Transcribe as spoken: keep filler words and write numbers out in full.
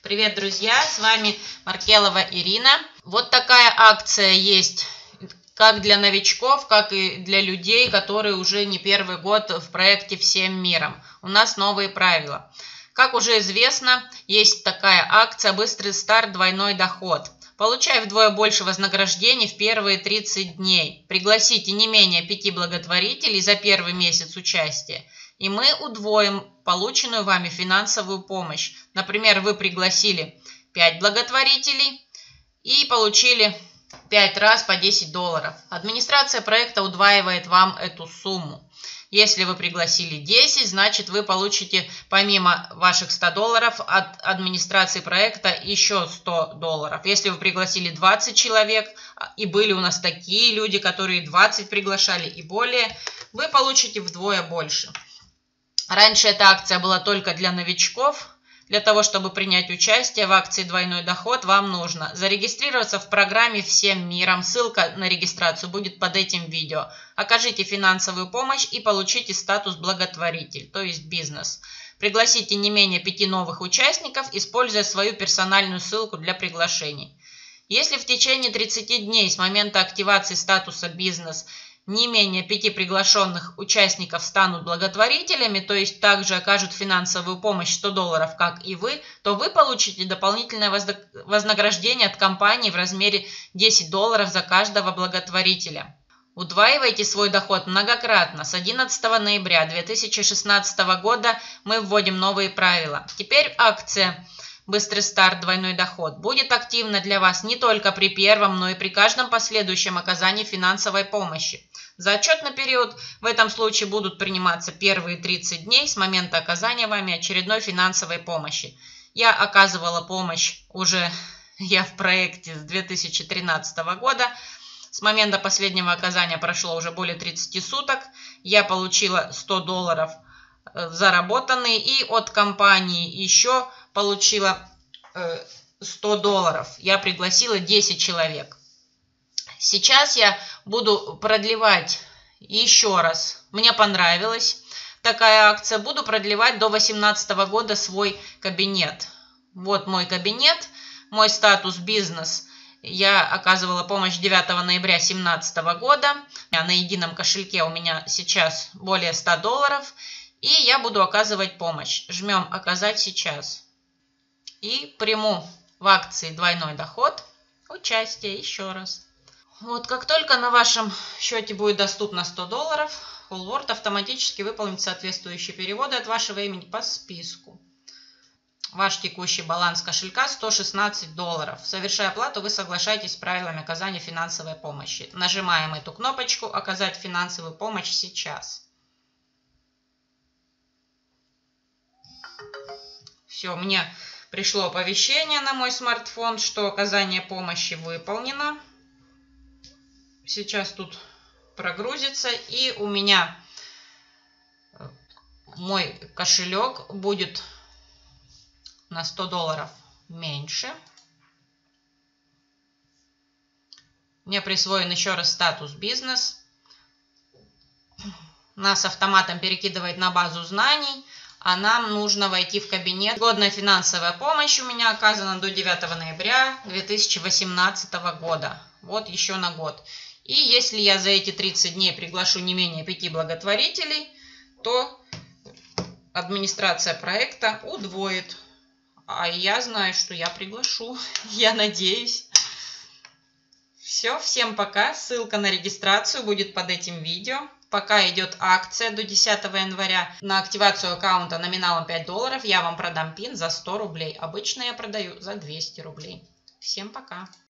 Привет, друзья! С вами Маркелова Ирина. Вот такая акция есть как для новичков, как и для людей, которые уже не первый год в проекте «Всем миром». У нас новые правила. Как уже известно, есть такая акция «Быстрый старт, двойной доход». Получай вдвое больше вознаграждений в первые тридцать дней. Пригласите не менее пяти благотворителей за первый месяц участия, и мы удвоим полученную вами финансовую помощь. Например, вы пригласили пять благотворителей и получили пять раз по десять долларов. Администрация проекта удваивает вам эту сумму. Если вы пригласили десять, значит вы получите помимо ваших ста долларов от администрации проекта еще сто долларов. Если вы пригласили двадцать человек, и были у нас такие люди, которые двадцать приглашали и более, вы получите вдвое больше. Раньше эта акция была только для новичков. Для того, чтобы принять участие в акции «Двойной доход», вам нужно зарегистрироваться в программе «Всем миром». Ссылка на регистрацию будет под этим видео. Окажите финансовую помощь и получите статус благотворитель, то есть бизнес. Пригласите не менее пяти новых участников, используя свою персональную ссылку для приглашений. Если в течение тридцати дней с момента активации статуса «Бизнес» не менее пяти приглашенных участников станут благотворителями, то есть также окажут финансовую помощь сто долларов, как и вы, то вы получите дополнительное вознаграждение от компании в размере десять долларов за каждого благотворителя. Удваивайте свой доход многократно. С одиннадцатого ноября две тысячи шестнадцатого года мы вводим новые правила. Теперь акция «Быстрый старт, двойной доход» будет активна для вас не только при первом, но и при каждом последующем оказании финансовой помощи. За отчетный период в этом случае будут приниматься первые тридцать дней с момента оказания вами очередной финансовой помощи. Я оказывала помощь уже я в проекте с две тысячи тринадцатого года. С момента последнего оказания прошло уже более тридцати суток. Я получила сто долларов заработанные и от компании еще получила сто долларов. Я пригласила десять человек. Сейчас я буду продлевать еще раз. Мне понравилась такая акция. Буду продлевать до две тысячи восемнадцатого года свой кабинет. Вот мой кабинет, мой статус бизнес. Я оказывала помощь девятого ноября две тысячи семнадцатого года. На едином кошельке у меня сейчас более ста долларов. И я буду оказывать помощь. Жмем «Оказать сейчас». И приму в акции «Двойной доход» участие еще раз. Вот как только на вашем счете будет доступно сто долларов, Fullword автоматически выполнит соответствующие переводы от вашего имени по списку. Ваш текущий баланс кошелька сто шестнадцать долларов. Совершая оплату, вы соглашаетесь с правилами оказания финансовой помощи. Нажимаем эту кнопочку «Оказать финансовую помощь сейчас». Все, мне пришло оповещение на мой смартфон, что оказание помощи выполнено. Сейчас тут прогрузится, и у меня мой кошелек будет на сто долларов меньше. Мне присвоен еще раз статус бизнес. Нас автоматом перекидывает на базу знаний, а нам нужно войти в кабинет. Годная финансовая помощь у меня оказана до девятого ноября две тысячи восемнадцатого года. Вот еще на год. И если я за эти тридцать дней приглашу не менее пяти благотворителей, то администрация проекта удвоит. А я знаю, что я приглашу. Я надеюсь. Все, всем пока. Ссылка на регистрацию будет под этим видео. Пока идет акция до десятого января на активацию аккаунта номиналом пять долларов, я вам продам пин за сто рублей. Обычно я продаю за двести рублей. Всем пока.